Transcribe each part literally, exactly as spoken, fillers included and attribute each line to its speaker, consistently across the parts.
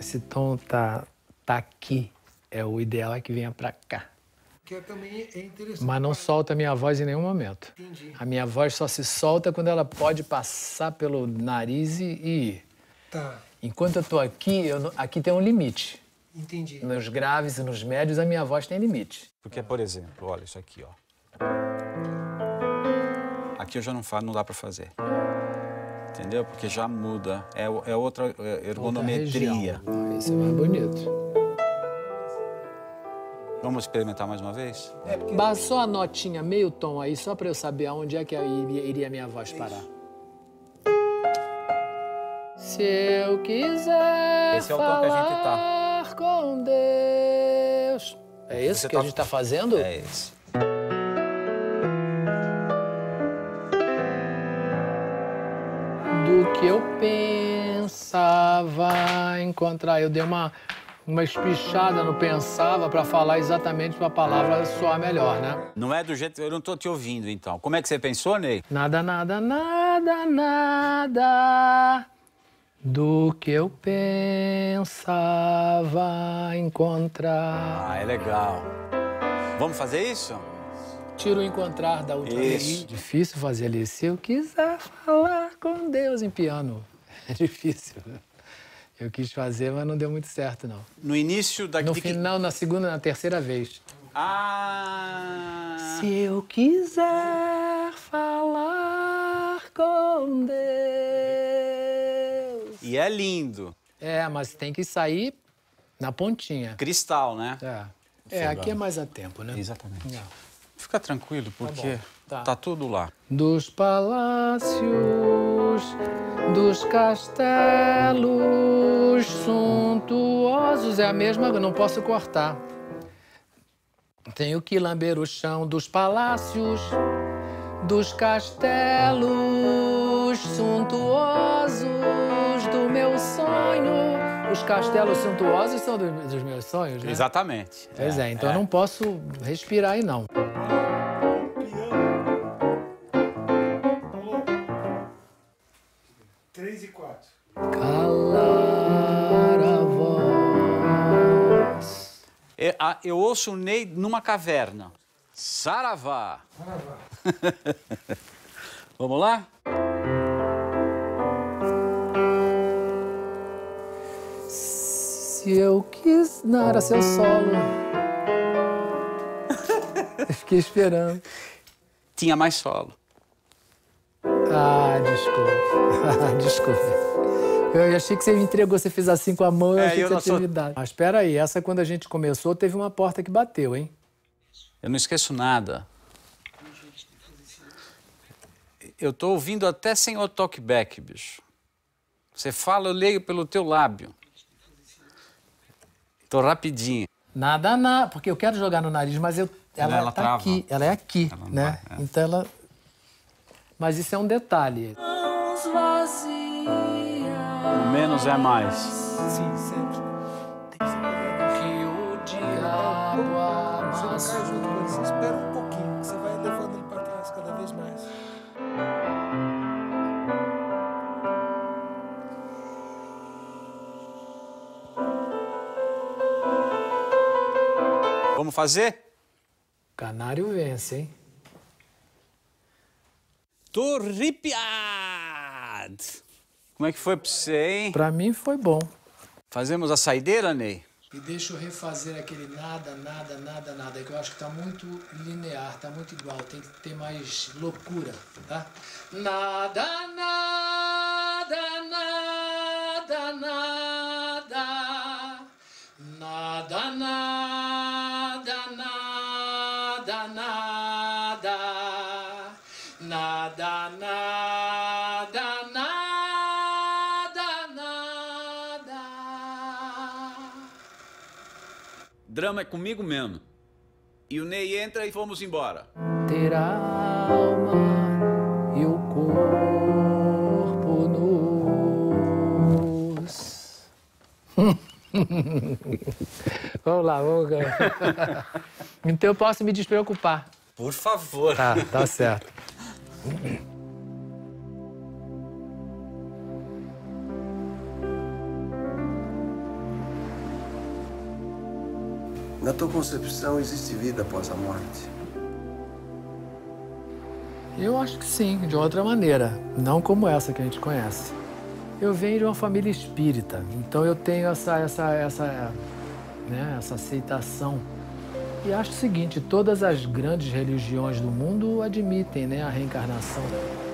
Speaker 1: esse tom tá, tá aqui. É o ideal é que venha pra cá.
Speaker 2: Que também é interessante.
Speaker 1: Mas não solta a minha voz em nenhum momento.
Speaker 2: Entendi.
Speaker 1: A minha voz só se solta quando ela pode passar pelo nariz e ir.
Speaker 2: Tá.
Speaker 1: Enquanto eu tô aqui, eu não- aqui tem um limite.
Speaker 2: Entendi.
Speaker 1: Nos graves e nos médios, a minha voz tem limite.
Speaker 3: Porque, por exemplo, olha isso aqui, ó. Aqui eu já não faço, não dá pra fazer. Entendeu? Porque já muda. É, é outra ergonometria.
Speaker 1: Outra Isso é mais bonito.
Speaker 3: Vamos experimentar mais uma vez?
Speaker 2: É porque...
Speaker 1: Basta só a notinha, meio tom aí, só pra eu saber aonde é que iria, iria a minha voz parar. Se eu quiser
Speaker 3: Esse é o tom que a gente tá.
Speaker 1: falar com Deus... É esse
Speaker 3: Você
Speaker 1: que
Speaker 3: tá-
Speaker 1: a gente tá fazendo?
Speaker 3: É esse.
Speaker 1: Do que eu pensava encontrar. Eu dei uma, uma espichada no pensava pra falar exatamente pra palavra soar melhor, né?
Speaker 3: Não é do jeito... Eu não tô te ouvindo, então. Como é que você pensou, Ney?
Speaker 1: Nada, nada, nada, nada do que eu pensava encontrar.
Speaker 3: Ah, é legal. Vamos fazer isso?
Speaker 1: Tira o encontrar da outra vez.
Speaker 3: Isso.
Speaker 1: Difícil fazer ali. Se eu quiser falar com Deus em piano. É difícil. Eu quis fazer, mas não deu muito certo, não.
Speaker 3: No início da...
Speaker 1: No
Speaker 3: de que-
Speaker 1: final, na segunda, na terceira vez.
Speaker 3: Ah...
Speaker 1: Se eu quiser falar com Deus.
Speaker 3: E é lindo.
Speaker 1: É, mas tem que sair na pontinha.
Speaker 3: Cristal, né?
Speaker 1: É, é aqui é mais a tempo, né?
Speaker 3: Exatamente.
Speaker 1: Não.
Speaker 3: Fica tranquilo, porque
Speaker 1: Tá.
Speaker 3: tá tudo lá.
Speaker 1: Dos palácios, dos castelos suntuosos. É a mesma, eu não posso cortar. Tenho que lamber o chão dos palácios, dos castelos suntuosos do meu sonho. Os castelos suntuosos são do- dos meus sonhos, né?
Speaker 3: Exatamente.
Speaker 1: Pois é, então eu não posso respirar aí, não.
Speaker 2: Três e quatro.
Speaker 1: Calar a voz.
Speaker 3: Eu, a- eu ouço o Ney numa caverna. Saravá.
Speaker 2: Saravá.
Speaker 3: Vamos lá?
Speaker 1: Se eu quis... Não, era seu solo. Eu fiquei esperando.
Speaker 3: Tinha mais solo.
Speaker 1: Ah, desculpa. Desculpa. Eu achei que você me entregou, você fez assim com a mão, eu
Speaker 3: É,
Speaker 1: achei
Speaker 3: eu
Speaker 1: que
Speaker 3: não
Speaker 1: você tinha
Speaker 3: sou-
Speaker 1: me dado. Mas espera aí, essa quando a gente começou, teve uma porta que bateu, hein?
Speaker 3: Eu não esqueço nada. Eu tô ouvindo até sem o talkback, bicho. Você fala, eu leio pelo teu lábio. Tô rapidinho.
Speaker 1: Nada, nada, porque eu quero jogar no nariz, mas eu, ela,
Speaker 3: Ela
Speaker 1: tá
Speaker 3: trava.
Speaker 1: aqui, ela é aqui,
Speaker 3: Ela não
Speaker 1: né?
Speaker 3: vai, é.
Speaker 1: Então ela... Mas isso é um detalhe.
Speaker 3: O menos é mais.
Speaker 2: Sim, sempre. Tem que ser
Speaker 1: Que o diabo
Speaker 2: Você não cai
Speaker 1: amassou.
Speaker 2: junto com ele, você espera um pouquinho, você vai levando ele pra trás cada vez mais.
Speaker 3: Vamos fazer?
Speaker 1: Canário vence, hein?
Speaker 3: Tô arrepiado. Como é que foi pra você, hein?
Speaker 1: Pra mim foi bom.
Speaker 3: Fazemos a saideira, Ney?
Speaker 1: E deixa eu refazer aquele nada, nada, nada, nada, que eu acho que tá muito linear, tá muito igual, tem que ter mais loucura, tá? Nada, nada, nada, nada, nada, nada, nada, nada, nada, nada, nada, nada.
Speaker 3: Drama é comigo mesmo. E o Ney entra e vamos embora.
Speaker 1: Ter a alma e o corpo nus. Vamos lá, vamos lá. Então eu posso me despreocupar.
Speaker 3: Por favor.
Speaker 1: Tá, tá certo.
Speaker 4: Na tua concepção, existe vida após a morte?
Speaker 1: Eu acho que sim, de outra maneira, não como essa que a gente conhece. Eu venho de uma família espírita, então eu tenho essa, essa, essa, né, essa aceitação. E acho o seguinte, todas as grandes religiões do mundo admitem, né, a reencarnação.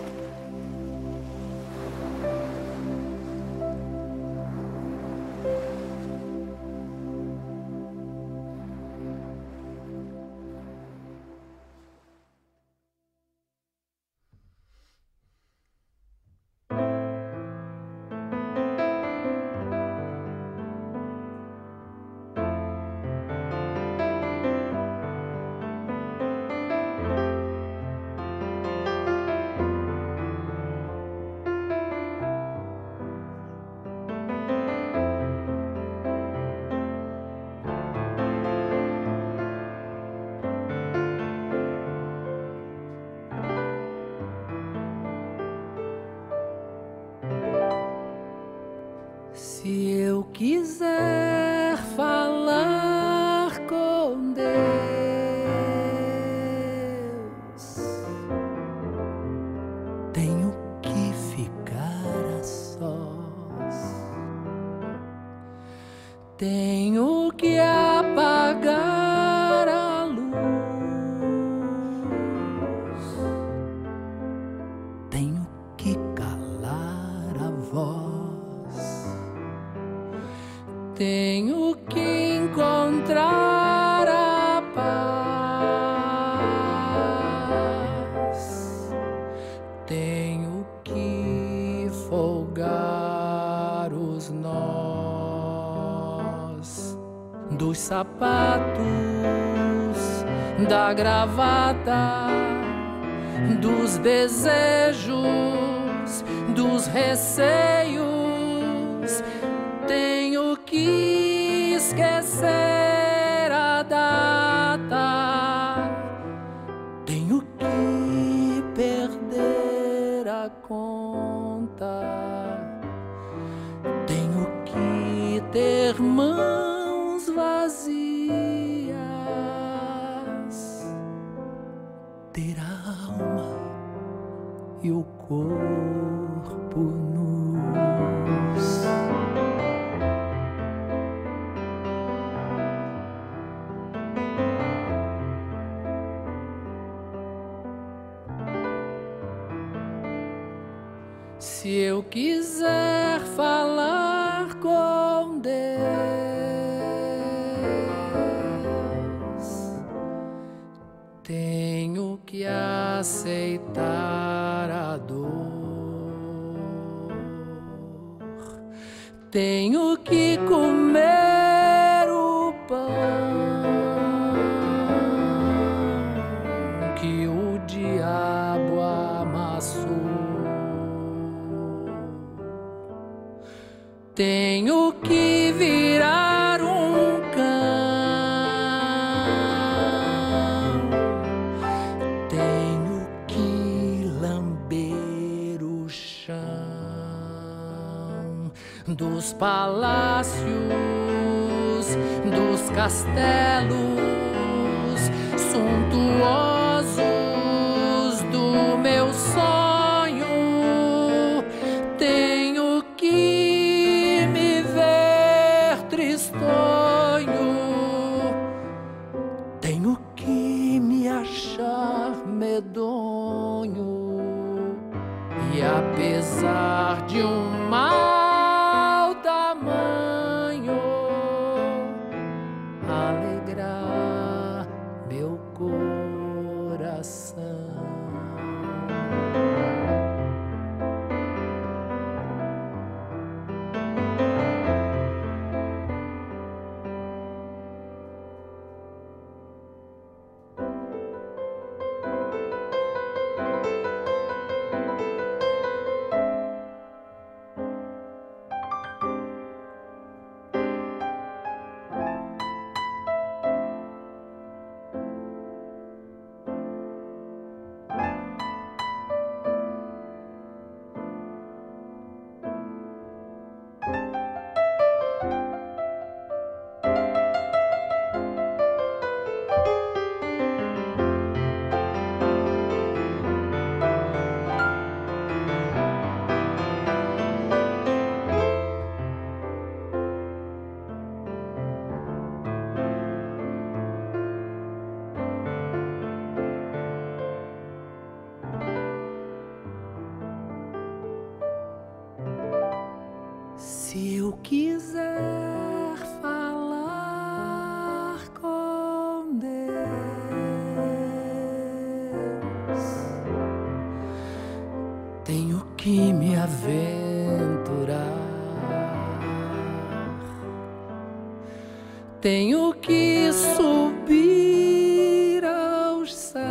Speaker 5: Se eu quiser falar com Deus, tenho que ficar a sós, tenho que apagar a luz, tenho que calar a voz. Tenho que encontrar a paz, tenho que folgar os nós dos sapatos, da gravata, dos desejos, dos receios. Tenho que esquecer a data, tenho que perder a conta, tenho que ter mãos vazias, ter a alma e o corpo nus. Se eu quiser falar com Deus, tenho que aceitar a dor, tenho que comer o pão que o diabo amassou. Tenho que virar um cão, tenho que lamber o chão dos palácios, dos castelos suntuosos do meu sonho. Tenho que tenho que me achar medonho e, apesar de um mau tamanho, alegrar meu coração. Se eu quiser falar com Deus, tenho que me aventurar, tenho que subir aos céus,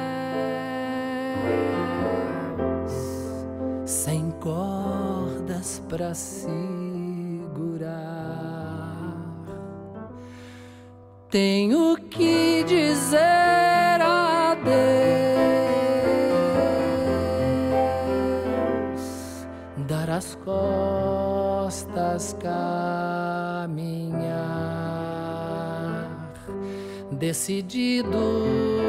Speaker 5: sem cordas pra segurar, tenho que dizer adeus, dar as costas, caminhar, decidido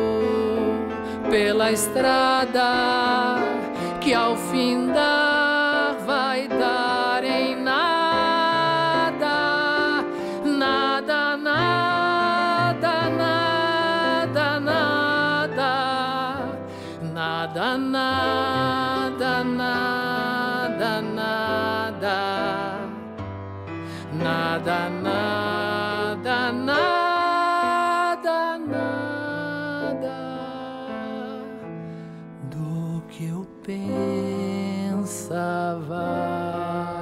Speaker 5: pela estrada que ao findar vai dar em nada, nada, nada, nada, nada, nada, nada, nada, nada, nada, nada, nada, nada do que eu pensava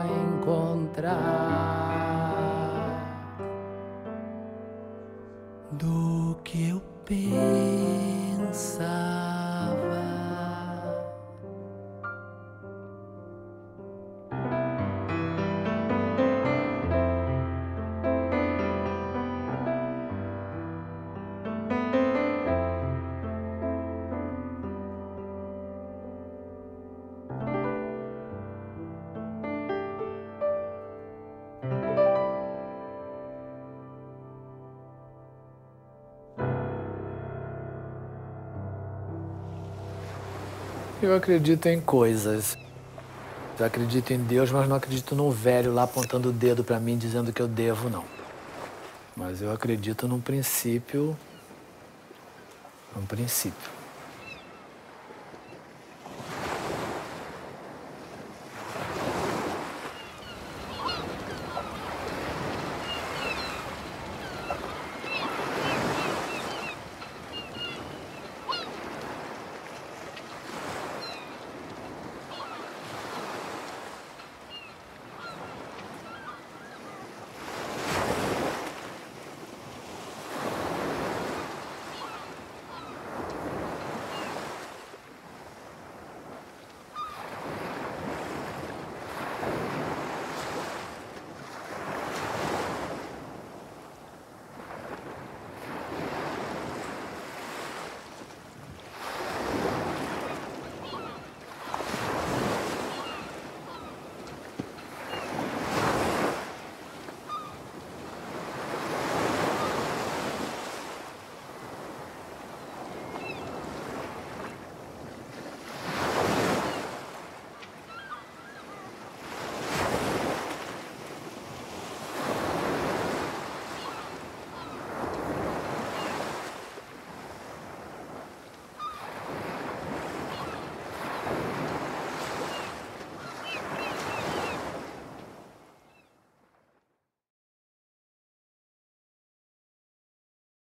Speaker 5: encontrar, do que eu pensava.
Speaker 1: Eu acredito em coisas. Eu acredito em Deus, mas não acredito num velho lá apontando o dedo para mim dizendo que eu devo, não. Mas eu acredito num princípio, num princípio.